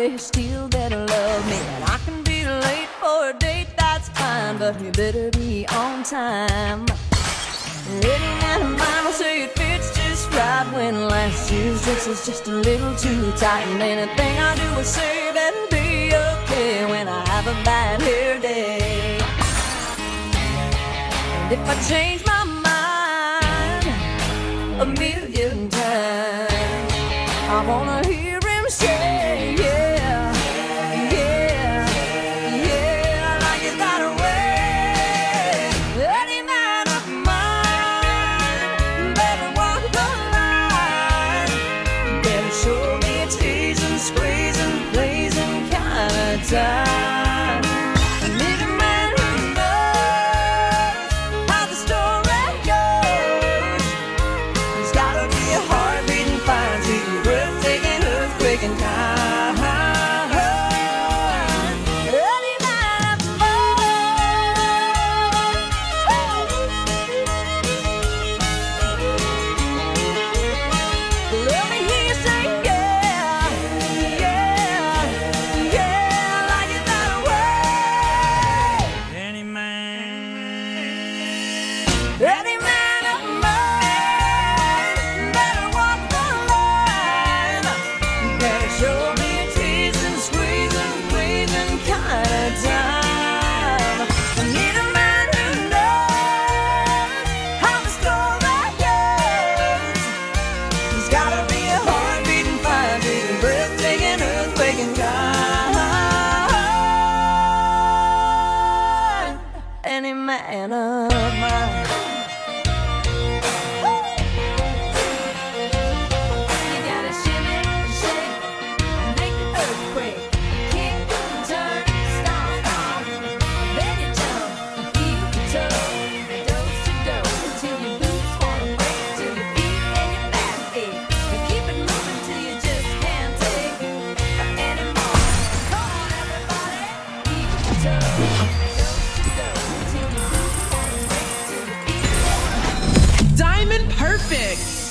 you still better love me. And I can be late for a date, that's fine, but you better be on time. Any man of mine will say it fits just right when last year's dress is just a little too tight. And anything I do or say better be okay when I have a bad hair day. And if I change my mind a million times, I wanna hear him say, yeah, yeah, yeah, I like it that way. Any man of mine better walk the line, better show me a teasing, squeezing, blazing kind of time. I need a man who knows how the story goes. There's gotta be a heart beating fire to you, breathtaking, earthquaking kind. Any man of mine. Let me hear you say yeah, yeah, yeah, I like it that way. Any man of mine better walk the line, better show me a teasing, squeezing, pleasing kind of time. I need a man who knows how the story goes. There's gotta be a heart beating, fire beating, breathtaking, earthquaking kind. Any man of mine. You gotta shimmy, shake, and make the earthquake. Kick, turn, stomp, then you jump, keep your toe, dose to dose, until your boots wanna break, till your feet and your back ache. You keep it moving till you just can't take anymore. Come on, everybody, keep your toe, dose to dose, until your boots wanna break, till your feet wanna. Diamond Perfect.